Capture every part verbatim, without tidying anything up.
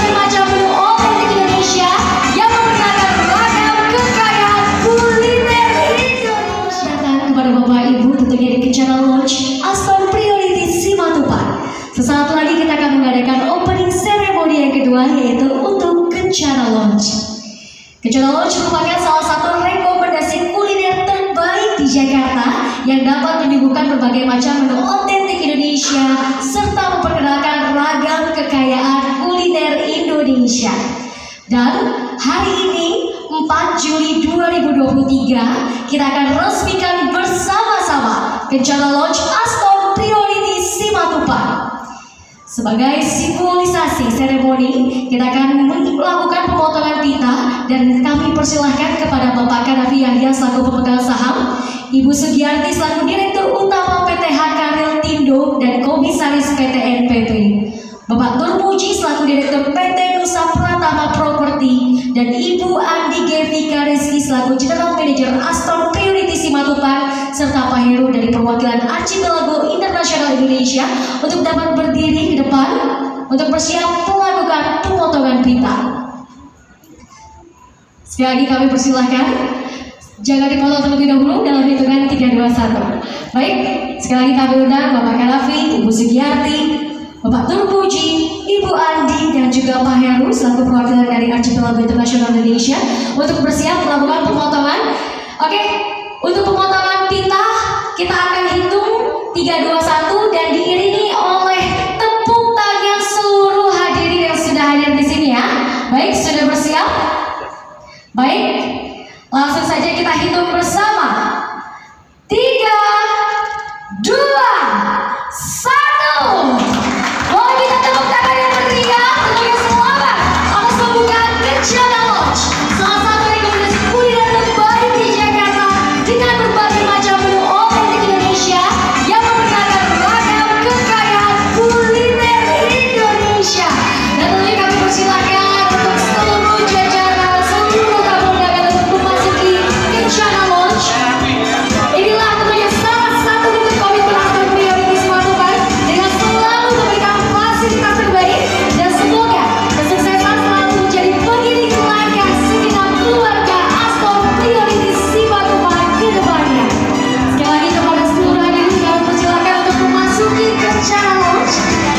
berbagai macam menu otentik Indonesia yang memperkenalkan ragam kekayaan kuliner Indonesia. Datang kepada Bapak Ibu tentunya di Kencana Lounge Aston Priority Simatupang. Sesaat lagi kita akan mengadakan opening ceremony yang kedua, yaitu untuk Kencana Lounge. Kencana Lounge merupakan salah satu rekomendasi kuliner terbaik di Jakarta yang dapat menyuguhkan berbagai macam menu otentik Indonesia serta memperkenalkan ragam kekayaan kuliner Indonesia. Dan hari ini empat Juli dua ribu dua puluh tiga kita akan resmikan bersama-sama Kencana Lounge Aston Priority Simatupang. Sebagai simbolisasi seremoni, kita akan melakukan pemotongan pita dan kami persilahkan kepada Bapak Kanafi Yahya selaku pemegang saham, Ibu Sugiyarti selaku Direktur Utama P T H Karil Tindo dan Komisaris P T N P P, Bapak Turmuji selaku Direktur P T Nusa Pratama Property, dan Ibu Andi Gevika Rizky selaku General Manager Aston Priority Simatupang, serta Pak Heru dari perwakilan Archipelago Internasional Indonesia untuk dapat berdiri ke depan untuk bersiap melakukan pemotongan pita. Sekali lagi kami persilahkan, jangan dipotong terlebih dahulu dalam hitungan tiga dua satu. Baik, sekali lagi kami undang Bapak Kanafi, Ibu Sugiyarti, Bapak Turmuji, Ibu Andi, dan juga Pak Heru selaku perwakilan dari Archipelago Internasional Indonesia untuk bersiap melakukan pemotongan. Oke, untuk pemotongan pita kita akan hitung tiga dua satu dan diiringi oleh tepuk tangan seluruh hadirin yang sudah hadir di sini ya. Baik, sudah bersiap? Baik, langsung saja kita hitung bersama. tiga dua satu. Boleh kita tepuk tangan yang meriah untuk selamat atas pembukaan Kencana Lounge, salah satu rekomendasi kuliner terbaik di Jakarta dengan berbagai macam menu otentik Indonesia yang memperkenalkan ragam kekayaan kuliner Indonesia. Dan tentunya kami persilakan untuk seluruh jajaran, seluruh tamu undangan untuk memasuki Kencana Lounge. Inilah tentunya salah satu bentuk komitmen Aston Priority Simatupang dengan selalu memberikan fasilitas terbaik, dan semoga kesuksesan selalu menjadi pengiring langkah segenap keluarga Aston Priority Simatupang ke depannya. Sekali lagi kepada seluruh hadirin kami persilakan untuk memasuki Kencana Lounge.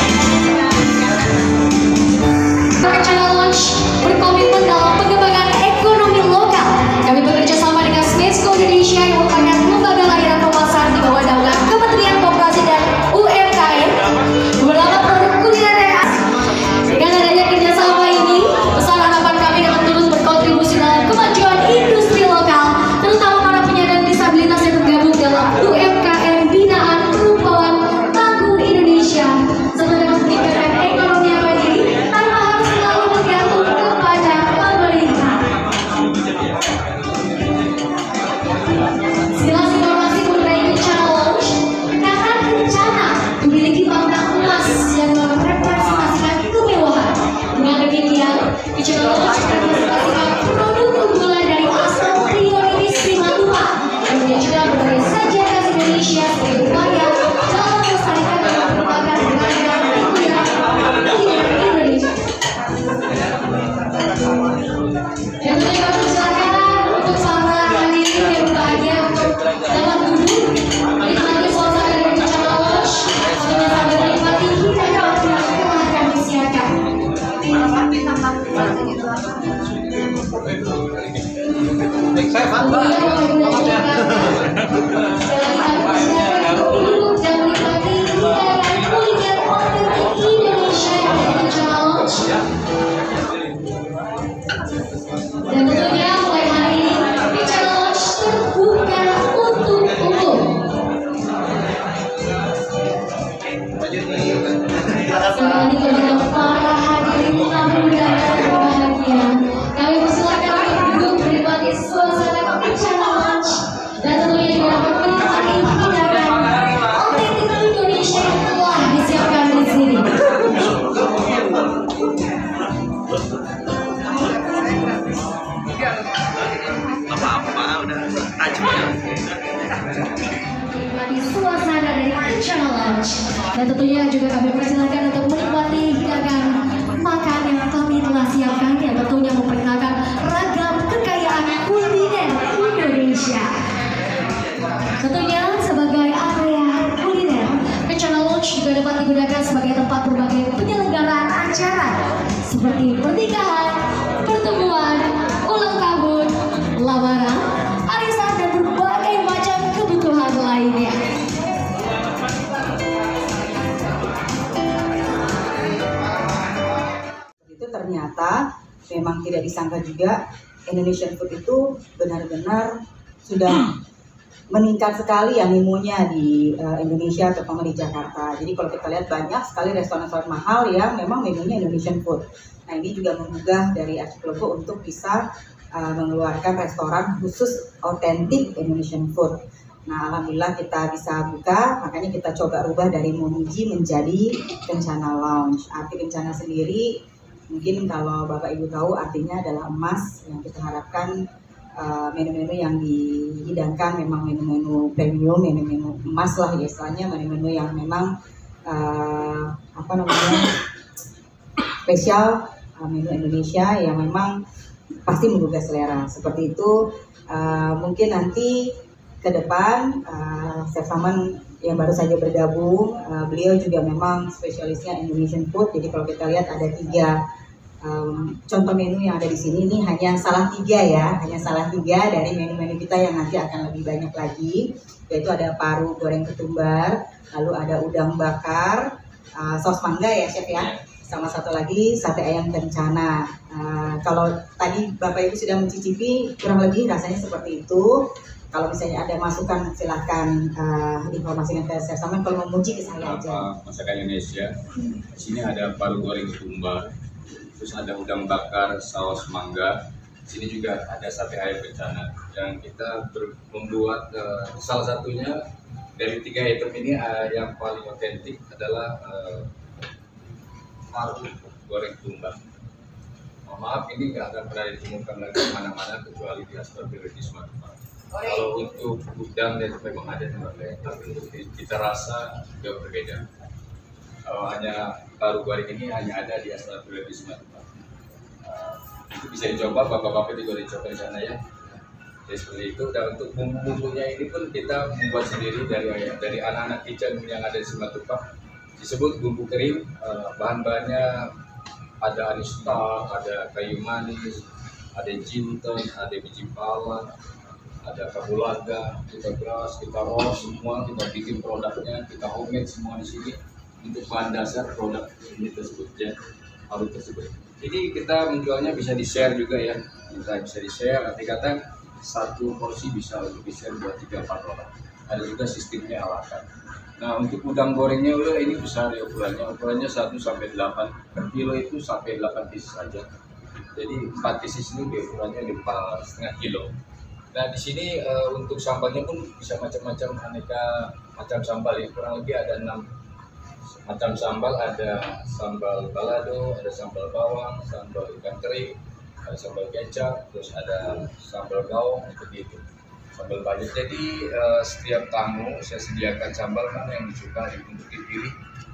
Kencana Lounge berkomitmen dalam pengembangan ekonomi lokal. Kami bekerja sama dengan Smesco Indonesia yang merupakan lembaga layanan pemasar di bawah naungan Kementerian Koperasi dan U M K M. Beberapa produk kuliner yang asli. Dengan adanya kerjasama ini, pesan harapan kami dapat terus berkontribusi dalam kemajuan industri lokal, terutama para penyandang disabilitas yang tergabung dalam U M K M binaan Perumpamaan Tangguh Indonesia, serta dapat meningkatkan ekonomi yang mandiri tanpa harus selalu bergantung kepada pemerintah. Sekilas informasi mengenai Kencana Lounge, karena Kencana memiliki makna emas yang merepresentasikan kemewahan. Dengan demikian, Kencana Lounge merepresentasikan produk unggulan dari Aston Priority Simatupang yang menyajikan berbagai sajian Indonesia sebagai upaya dalam melestarikan dan mengembangkan ragam kuliner Indonesia. Dan tentunya kami persilakan untuk para hadirin yang berbahagia untuk dapat duduk menikmati suasana dari Kencana Lounge, tentunya sambil menikmati hidangan yang telah kami siapkan. Saya Mbak. Dan tentunya mulai hari ini Kencana Lounge terbuka untuk umum. Sekali kepada para hadirin tamu undangan berbahagia, kami persilakan untuk duduk menikmati suasana Kencana Lounge dan tentunya juga dapat menikmati hidangan otentik Indonesia yang telah disiapkan di sini. Apa-apa udah tajam. Menikmati suasana dari Kencana Lounge, dan tentunya juga kami persilakan untuk menikmati hidangan makan yang kami seperti pernikahan, pertemuan, ulang tahun, lamaran, arisan, dan berbagai macam kebutuhan lainnya. Itu ternyata memang tidak disangka juga Indonesian food itu benar-benar sudah meningkat sekali animonya di uh, Indonesia, terutama di Jakarta. Jadi kalau kita lihat banyak sekali restoran-restoran mahal yang memang menunya Indonesian food. Nah ini juga menggugah dari Archipelago untuk bisa uh, mengeluarkan restoran khusus otentik Indonesian food. Nah alhamdulillah kita bisa buka, makanya kita coba rubah dari Momiji menjadi Kencana Lounge. Arti Kencana sendiri mungkin kalau Bapak Ibu tahu artinya adalah emas, yang kita harapkan menu-menu uh, yang dihidangkan memang menu-menu premium, menu-menu emas lah ya istilahnya, menu-menu yang memang uh, apa namanya spesial, uh, menu Indonesia yang memang pasti menggugah selera. Seperti itu uh, mungkin nanti ke depan uh, Chef Saman yang baru saja bergabung, uh, beliau juga memang spesialisnya Indonesian food. Jadi kalau kita lihat ada tiga Um, contoh menu yang ada di sini, ini hanya salah tiga ya, hanya salah tiga dari menu-menu kita yang nanti akan lebih banyak lagi, yaitu ada paru goreng ketumbar, lalu ada udang bakar, uh, saus mangga ya chef ya, sama satu lagi sate ayam kencana. Uh, kalau tadi Bapak Ibu sudah mencicipi, kurang lebih rasanya seperti itu. Kalau misalnya ada masukan silahkan uh, informasikan ke saya, sama kalau memuji ke saya aja. Masakan Indonesia, di sini ada paru goreng ketumbar, terus ada udang bakar saus mangga. Sini juga ada sate ayam kencana yang kita ber, membuat uh, salah satunya dari tiga item ini uh, yang paling otentik adalah uh, paru goreng ketumbar. Oh, maaf ini nggak akan pernah ditemukan lagi mana-mana kecuali di Astagfirullah di Sumatera. Kalau untuk udang dan memang ada di Sumatera, tapi untuk kita rasa jauh berbeda. Kalau hanya paru goreng ini hanya ada di Astagfirullah di Sumatera. Uh, itu bisa dicoba, bapak-bapak juga dicoba di sana ya. Jadi seperti itu. Dan untuk bumbu-bumbunya ini pun kita membuat sendiri dari dari anak-anak kitchen yang ada di Sumatera. Disebut bumbu kering. Uh, bahan-bahannya ada anistar, ada kayu manis, ada jinten, ada biji pala, ada kapulaga, kita beras, kita roast semua, kita bikin produknya, kita homemade semua di sini untuk bahan dasar produk ini tersebutnya, paru tersebut. Jadi kita menjualnya bisa di share juga ya, bisa bisa di share. Nanti kata satu porsi bisa untuk di share buat tiga empat orang. Ada juga sistemnya alasan. Nah untuk udang gorengnya udah ini besar ya ukurannya, ukurannya satu sampai delapan per kilo itu sampai delapan pieces saja. Jadi empat pieces ini ukurannya di empat setengah kilo. Nah di sini uh, untuk sambalnya pun bisa macam-macam, aneka macam sambal ya, kurang lebih ada enam macam sambal. Ada sambal balado, ada sambal bawang, sambal ikan teri, ada sambal kecap, terus ada sambal gaung seperti itu, sambal banyak. Jadi uh, setiap tamu saya sediakan sambal mana yang disukai untuk dipilih,